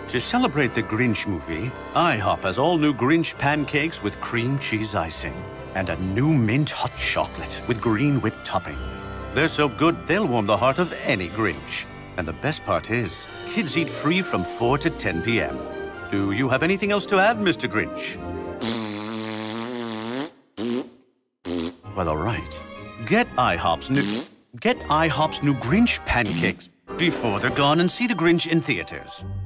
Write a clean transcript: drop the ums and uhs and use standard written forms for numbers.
To celebrate the Grinch movie, IHOP has all new Grinch pancakes with cream cheese icing and a new mint hot chocolate with green whipped topping. They're so good, they'll warm the heart of any Grinch. And the best part is, kids eat free from 4 to 10 p.m. Do you have anything else to add, Mr. Grinch? Well, all right. Get IHOP's new Grinch pancakes before they're gone, and see the Grinch in theaters.